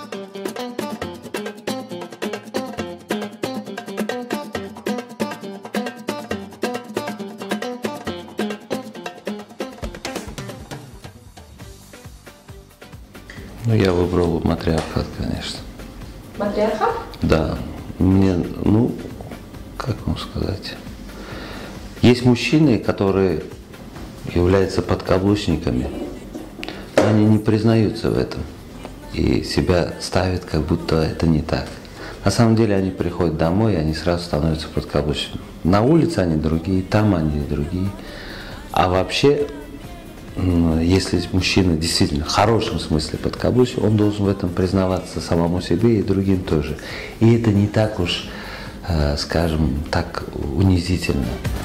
Ну, я выбрал матриархат, конечно. Матриархат? Да. Мне, ну, как вам сказать? Есть мужчины, которые являются подкаблучниками, но они не признаются в этом и себя ставят, как будто это не так. На самом деле они приходят домой, и они сразу становятся подкаблучниками. На улице они другие, там они другие. А вообще, если мужчина действительно в хорошем смысле подкаблучник, он должен в этом признаваться самому себе и другим тоже. И это не так уж, скажем, так унизительно.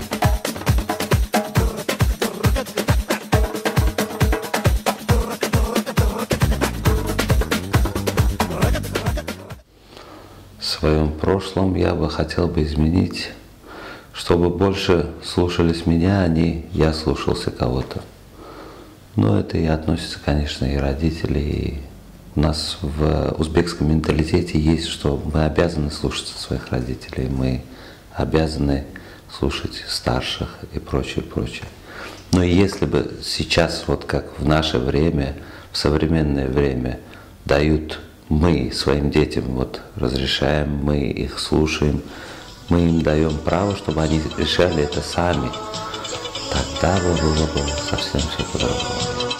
В своем прошлом я бы хотел изменить, чтобы больше слушались меня, а не я слушался кого-то. Но это и относится, конечно, и родители. И у нас в узбекском менталитете есть, что мы обязаны слушаться своих родителей, мы обязаны слушать старших и прочее, прочее. Но если бы сейчас, вот как в наше время, в современное время, дают мы своим детям, вот разрешаем, мы их слушаем, мы им даем право, чтобы они решали это сами, тогда было бы совсем все по-другому.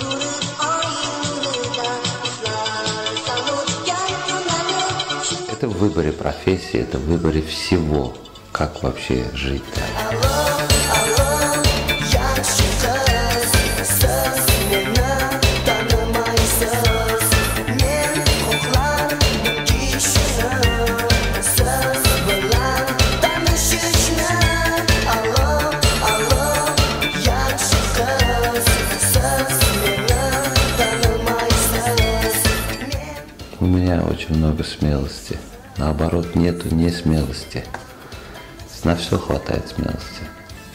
Это в выборе профессии, это в выборе всего, как вообще жить. У меня очень много смелости. Наоборот, нету несмелости. На все хватает смелости.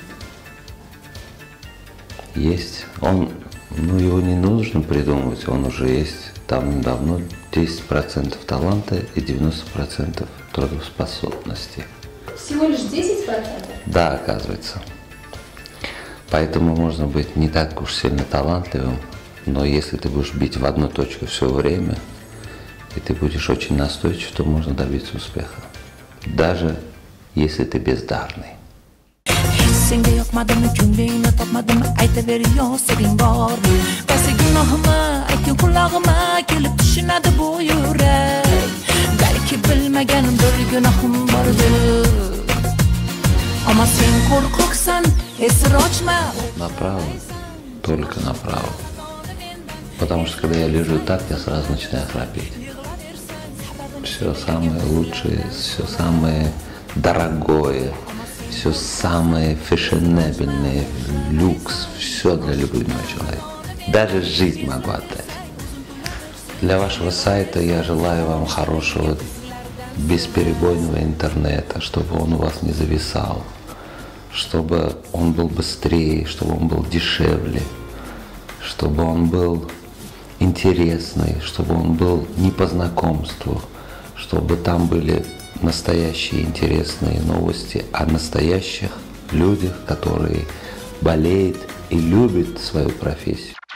Есть. Его не нужно придумывать, он уже есть давным-давно. 10% таланта и 90% трудоспособности. Всего лишь 10%? Да, оказывается. Поэтому можно быть не так уж сильно талантливым, но если ты будешь бить в одну точку все время, и ты будешь очень настойчив, то можно добиться успеха. Даже если ты бездарный. Senge yokmadım cümleğini topmadım aytıveriyor senin var mı? Bası günahımı aytın kulağıma gelip düşünedi bu yürek. Belki bilmegenim bir günahım vardı. Ama sen korkaksan esir açma. Направо, только направо. Потому что когда я лежу так, я сразу начинаю храпеть. Все самое лучшее, все самое дорогое, все самое фешенебельное, люкс, все для любимого человека. Даже жизнь могу отдать. Для вашего сайта я желаю вам хорошего, бесперебойного интернета, чтобы он у вас не зависал, чтобы он был быстрее, чтобы он был дешевле, чтобы он был интересный, чтобы он был не по знакомству, чтобы там были настоящие интересные новости о настоящих людях, которые болеют и любят свою профессию.